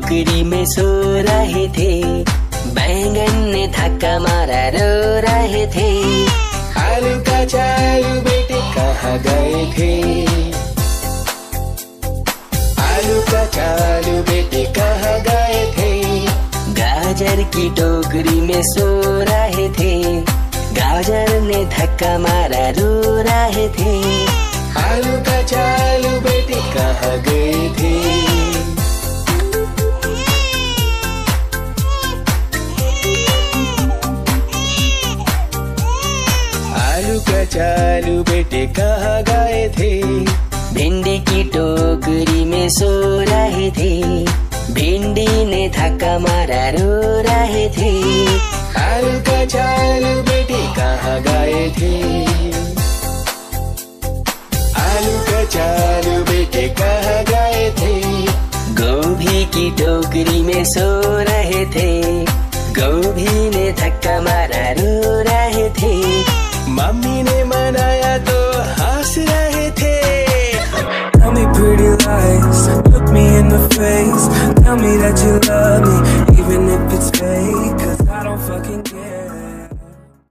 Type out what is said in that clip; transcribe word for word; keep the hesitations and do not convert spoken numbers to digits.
टोकरी में सो रहे थे, बैंगन ने धक्का मारा रो रहे थे। आलू का चालू बेटे कहाँ गए थे, आलू का चालू बेटे कहाँ गए थे। गाजर की टोकरी में सो रहे थे, गाजर ने धक्का मारा रो रहे थे। आलू का चालू बेटे कहाँ गए थे। आलू का चालू बेटे कहाँ गए थे। भिंडी की टोकरी में सो रहे थे, भिंडी ने धक्का मारा रो रहे थे। आलू का चालू बेटे कहाँ गए थे, आलू का चालू बेटे कहाँ गए थे। गोभी की टोकरी में सो रहे थे, गोभी ने धक्का मारा रो रहे थे। मम्मी ने मनाया तो हंस रहे थे। Tell me pretty lies, look me in the face. Tell me that you love me, even if it's fake, 'cause I don't fucking care.